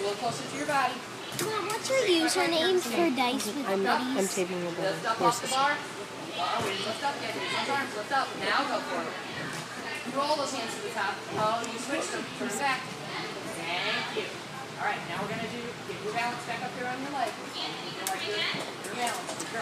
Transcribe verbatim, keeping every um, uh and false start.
little closer to your body. Mom, what's your username for Dice with I'm, Buddies? I'm taping your brother. Lift up off the bar. Uh, lift up again. Use those arms. Lift up. Now go for it. Roll those hands to the top. Oh, you switched them. Turn back. Thank you. All right, now we're going to do, get your balance back up here on your leg. Your balance.